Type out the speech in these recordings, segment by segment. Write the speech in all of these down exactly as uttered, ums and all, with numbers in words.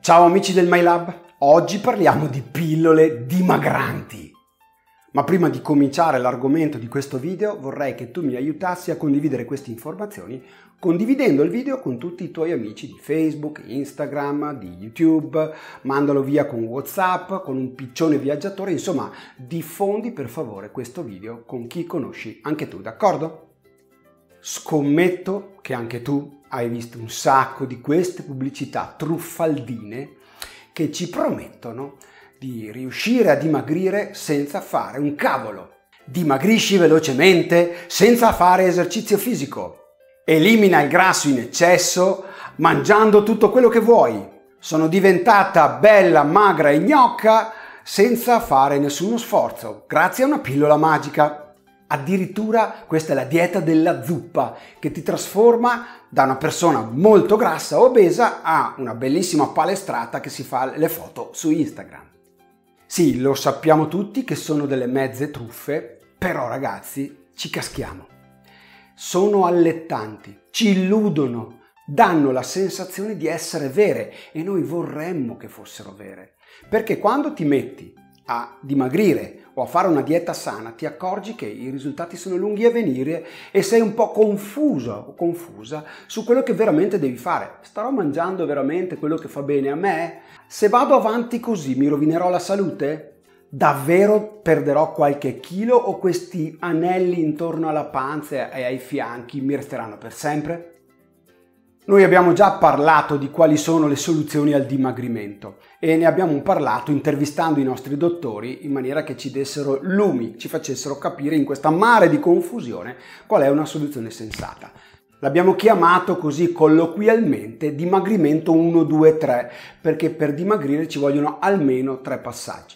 Ciao amici del MyLab, oggi parliamo di pillole dimagranti. Ma prima di cominciare l'argomento di questo video vorrei che tu mi aiutassi a condividere queste informazioni condividendo il video con tutti i tuoi amici di Facebook, Instagram, di YouTube, mandalo via con WhatsApp, con un piccione viaggiatore, insomma diffondi per favore questo video con chi conosci anche tu, d'accordo? Scommetto che anche tu hai visto un sacco di queste pubblicità truffaldine che ci promettono di riuscire a dimagrire senza fare un cavolo. Dimagrisci velocemente senza fare esercizio fisico. Elimina il grasso in eccesso mangiando tutto quello che vuoi. Sono diventata bella, magra e gnocca senza fare nessuno sforzo, grazie a una pillola magica. Addirittura questa è la dieta della zuppa che ti trasforma da una persona molto grassa o obesa a una bellissima palestrata che si fa le foto su Instagram. Sì, lo sappiamo tutti che sono delle mezze truffe, però ragazzi ci caschiamo. Sono allettanti, ci illudono, danno la sensazione di essere vere e noi vorremmo che fossero vere. Perché quando ti metti a dimagrire o a fare una dieta sana ti accorgi che i risultati sono lunghi a venire e sei un po' confuso o confusa su quello che veramente devi fare. Starò mangiando veramente quello che fa bene a me? Se vado avanti così mi rovinerò la salute? Davvero perderò qualche chilo o questi anelli intorno alla panza e ai fianchi mi resteranno per sempre? Noi abbiamo già parlato di quali sono le soluzioni al dimagrimento e ne abbiamo parlato intervistando i nostri dottori in maniera che ci dessero lumi, ci facessero capire in questa mare di confusione qual è una soluzione sensata. L'abbiamo chiamato così colloquialmente dimagrimento uno, due, tre, perché per dimagrire ci vogliono almeno tre passaggi.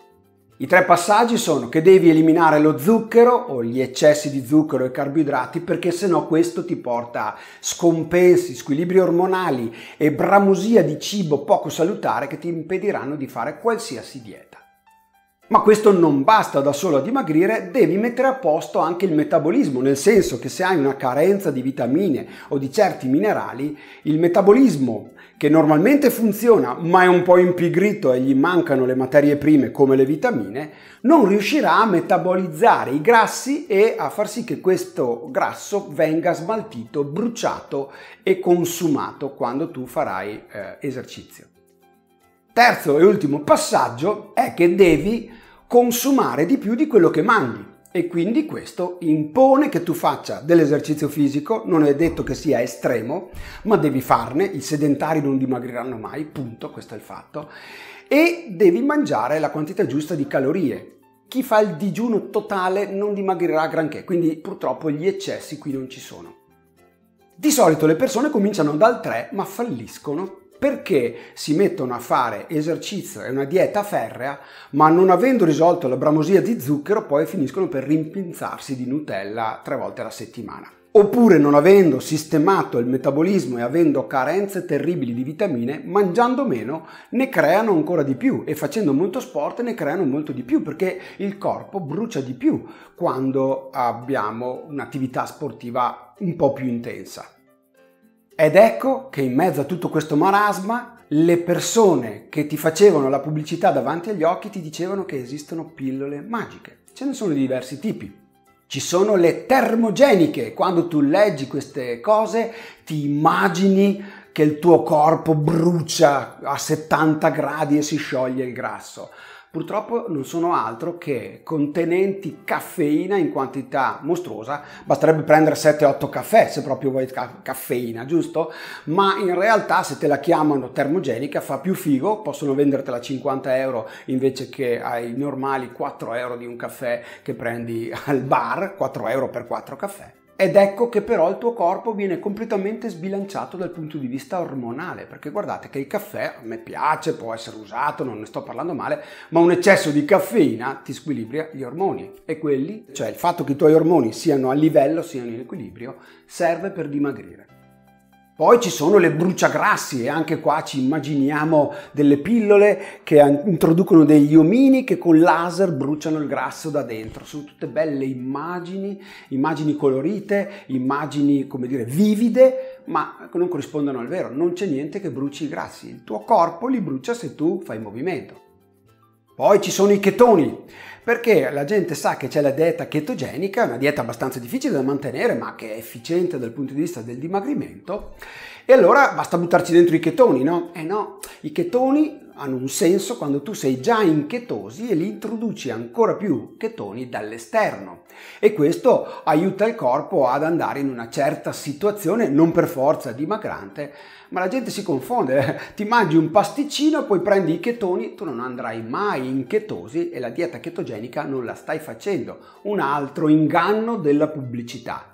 I tre passaggi sono che devi eliminare lo zucchero o gli eccessi di zucchero e carboidrati perché sennò questo ti porta a scompensi, squilibri ormonali e bramosia di cibo poco salutare che ti impediranno di fare qualsiasi dieta. Ma questo non basta da solo a dimagrire, devi mettere a posto anche il metabolismo, nel senso che se hai una carenza di vitamine o di certi minerali, il metabolismo che normalmente funziona ma è un po' impigrito e gli mancano le materie prime come le vitamine, non riuscirà a metabolizzare i grassi e a far sì che questo grasso venga smaltito, bruciato e consumato quando tu farai eh, esercizio. Terzo e ultimo passaggio è che devi consumare di più di quello che mangi e quindi questo impone che tu faccia dell'esercizio fisico, non è detto che sia estremo, ma devi farne, i sedentari non dimagriranno mai, punto, questo è il fatto, e devi mangiare la quantità giusta di calorie. Chi fa il digiuno totale non dimagrirà granché, quindi purtroppo gli eccessi qui non ci sono. Di solito le persone cominciano dal tre ma falliscono perché si mettono a fare esercizio e una dieta ferrea, ma non avendo risolto la bramosia di zucchero, poi finiscono per rimpinzarsi di Nutella tre volte alla settimana. Oppure non avendo sistemato il metabolismo e avendo carenze terribili di vitamine, mangiando meno ne creano ancora di più e facendo molto sport ne creano molto di più perché il corpo brucia di più quando abbiamo un'attività sportiva un po' più intensa. Ed ecco che in mezzo a tutto questo marasma le persone che ti facevano la pubblicità davanti agli occhi ti dicevano che esistono pillole magiche. Ce ne sono di diversi tipi. Ci sono le termogeniche. Quando tu leggi queste cose ti immagini che il tuo corpo brucia a settanta gradi e si scioglie il grasso. Purtroppo non sono altro che contenenti caffeina in quantità mostruosa, basterebbe prendere sette otto caffè se proprio vuoi ca- caffeina, giusto? Ma in realtà se te la chiamano termogenica fa più figo, possono vendertela a cinquanta euro invece che ai normali quattro euro di un caffè che prendi al bar, quattro euro per quattro caffè. Ed ecco che però il tuo corpo viene completamente sbilanciato dal punto di vista ormonale, perché guardate che il caffè a me piace, può essere usato, non ne sto parlando male, ma un eccesso di caffeina ti squilibria gli ormoni e quelli, cioè il fatto che i tuoi ormoni siano a livello, siano in equilibrio, serve per dimagrire. Poi ci sono le bruciagrassi e anche qua ci immaginiamo delle pillole che introducono degli omini che con laser bruciano il grasso da dentro. Sono tutte belle immagini, immagini colorite, immagini, come dire, vivide, ma che non corrispondono al vero. Non c'è niente che bruci i grassi. Il tuo corpo li brucia se tu fai movimento. Poi ci sono i chetoni, perché la gente sa che c'è la dieta chetogenica, una dieta abbastanza difficile da mantenere ma che è efficiente dal punto di vista del dimagrimento, e allora basta buttarci dentro i chetoni, no? Eh no, i chetoni hanno un senso quando tu sei già in chetosi e li introduci ancora più chetoni dall'esterno, e questo aiuta il corpo ad andare in una certa situazione, non per forza dimagrante, ma la gente si confonde, ti mangi un pasticcino, poi prendi i chetoni, tu non andrai mai in chetosi e la dieta chetogenica non la stai facendo, un altro inganno della pubblicità.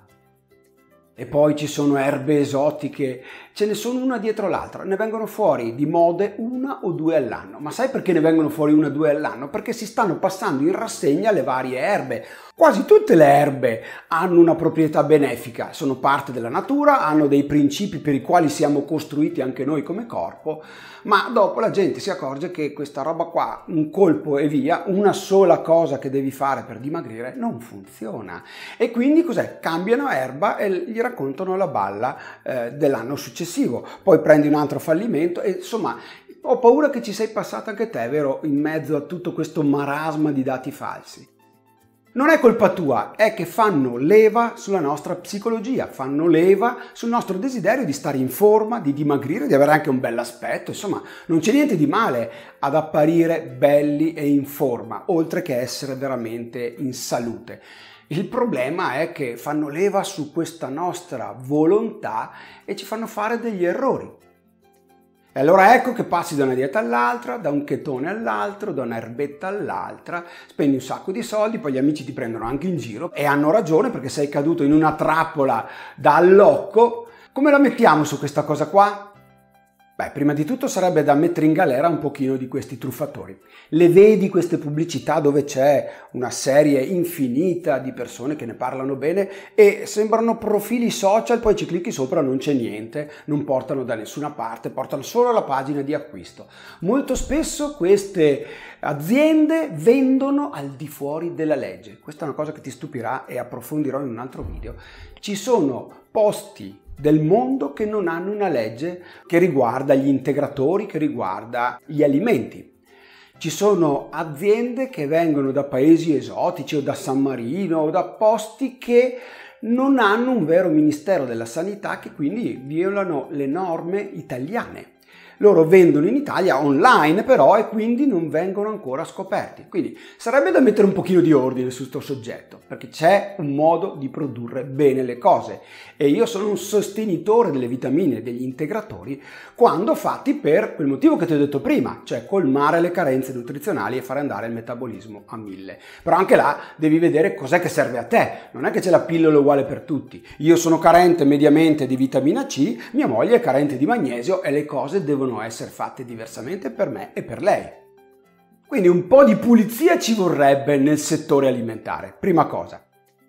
E poi ci sono erbe esotiche, ce ne sono una dietro l'altra, ne vengono fuori di mode una o due all'anno. Ma sai perché ne vengono fuori una o due all'anno? Perché si stanno passando in rassegna le varie erbe. Quasi tutte le erbe hanno una proprietà benefica, sono parte della natura, hanno dei principi per i quali siamo costruiti anche noi come corpo, ma dopo la gente si accorge che questa roba qua, un colpo e via, una sola cosa che devi fare per dimagrire, non funziona. E quindi cos'è? Cambiano erba e gli raccontano la balla eh, dell'anno successivo. Poi prendi un altro fallimento e insomma ho paura che ci sei passato anche te, vero? In mezzo a tutto questo marasma di dati falsi. Non è colpa tua, è che fanno leva sulla nostra psicologia, fanno leva sul nostro desiderio di stare in forma, di dimagrire, di avere anche un bell'aspetto, insomma non c'è niente di male ad apparire belli e in forma, oltre che essere veramente in salute. Il problema è che fanno leva su questa nostra volontà e ci fanno fare degli errori. E allora ecco che passi da una dieta all'altra, da un chetone all'altro, da un'erbetta all'altra, spendi un sacco di soldi, poi gli amici ti prendono anche in giro e hanno ragione perché sei caduto in una trappola da allocco. Come la mettiamo su questa cosa qua? Beh, prima di tutto sarebbe da mettere in galera un pochino di questi truffatori. Le vedi queste pubblicità dove c'è una serie infinita di persone che ne parlano bene e sembrano profili social, poi ci clicchi sopra, non c'è niente, non portano da nessuna parte, portano solo alla pagina di acquisto. Molto spesso queste aziende vendono al di fuori della legge. Questa è una cosa che ti stupirà e approfondirò in un altro video. Ci sono posti del mondo che non hanno una legge che riguarda gli integratori, che riguarda gli alimenti. Ci sono aziende che vengono da paesi esotici o da San Marino o da posti che non hanno un vero ministero della sanità, che quindi violano le norme italiane. Loro vendono in Italia online però e quindi non vengono ancora scoperti. Quindi sarebbe da mettere un pochino di ordine su questo soggetto, perché c'è un modo di produrre bene le cose e io sono un sostenitore delle vitamine e degli integratori quando fatti per quel motivo che ti ho detto prima, cioè colmare le carenze nutrizionali e fare andare il metabolismo a mille. Però anche là devi vedere cos'è che serve a te, non è che c'è la pillola uguale per tutti. Io sono carente mediamente di vitamina C, mia moglie è carente di magnesio e le cose devono essere fatte diversamente per me e per lei. Quindi un po' di pulizia ci vorrebbe nel settore alimentare, prima cosa.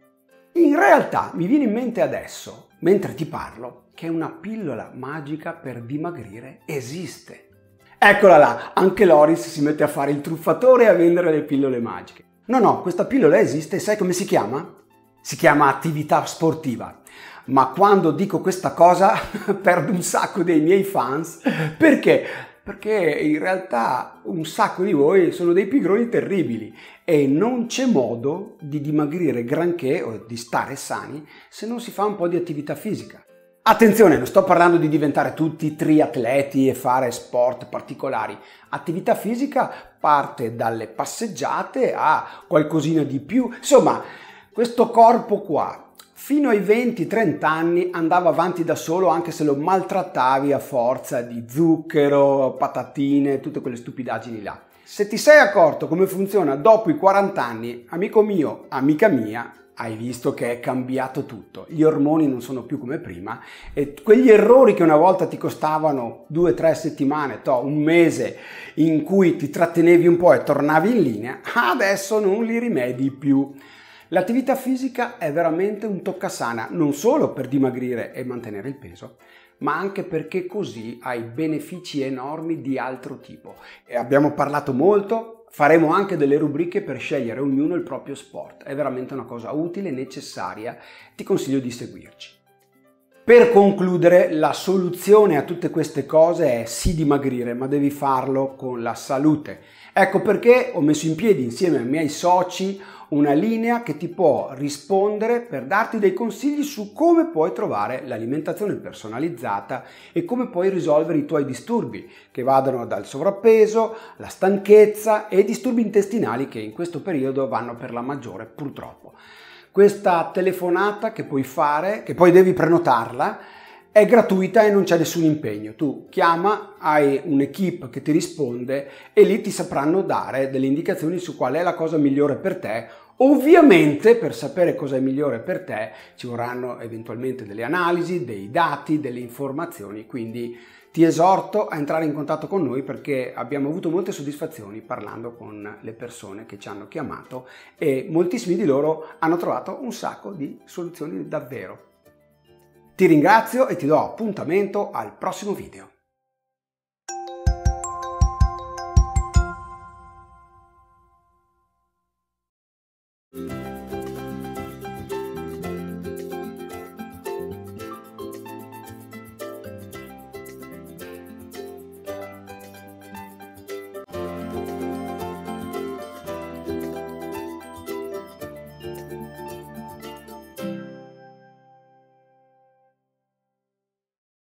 In realtà mi viene in mente adesso, mentre ti parlo, che una pillola magica per dimagrire esiste. Eccola là, anche Loris si mette a fare il truffatore e a vendere le pillole magiche. No, no, questa pillola esiste e sai come si chiama? Si chiama attività sportiva. Ma quando dico questa cosa perdo un sacco dei miei fans. Perché? Perché in realtà un sacco di voi sono dei pigroni terribili e non c'è modo di dimagrire granché o di stare sani se non si fa un po' di attività fisica. Attenzione, non sto parlando di diventare tutti triatleti e fare sport particolari. Attività fisica parte dalle passeggiate a qualcosina di più. Insomma, questo corpo qua fino ai venti trenta anni andava avanti da solo anche se lo maltrattavi a forza di zucchero, patatine, tutte quelle stupidaggini là. Se ti sei accorto come funziona dopo i quaranta anni, amico mio, amica mia, hai visto che è cambiato tutto. Gli ormoni non sono più come prima e quegli errori che una volta ti costavano due tre settimane, to, un mese in cui ti trattenevi un po' e tornavi in linea, adesso non li rimedi più. L'attività fisica è veramente un toccasana, non solo per dimagrire e mantenere il peso, ma anche perché così hai benefici enormi di altro tipo. E abbiamo parlato molto, faremo anche delle rubriche per scegliere ognuno il proprio sport. È veramente una cosa utile, necessaria, ti consiglio di seguirci. Per concludere, la soluzione a tutte queste cose è sì dimagrire, ma devi farlo con la salute. Ecco perché ho messo in piedi insieme ai miei soci una linea che ti può rispondere per darti dei consigli su come puoi trovare l'alimentazione personalizzata e come puoi risolvere i tuoi disturbi, che vadano dal sovrappeso, la stanchezza e i disturbi intestinali che in questo periodo vanno per la maggiore purtroppo. Questa telefonata che puoi fare, che poi devi prenotarla, è gratuita e non c'è nessun impegno. Tu chiama, hai un'equipe che ti risponde e lì ti sapranno dare delle indicazioni su qual è la cosa migliore per te. Ovviamente per sapere cosa è migliore per te ci vorranno eventualmente delle analisi, dei dati, delle informazioni, quindi ti esorto a entrare in contatto con noi perché abbiamo avuto molte soddisfazioni parlando con le persone che ci hanno chiamato e moltissimi di loro hanno trovato un sacco di soluzioni davvero. Ti ringrazio e ti do appuntamento al prossimo video.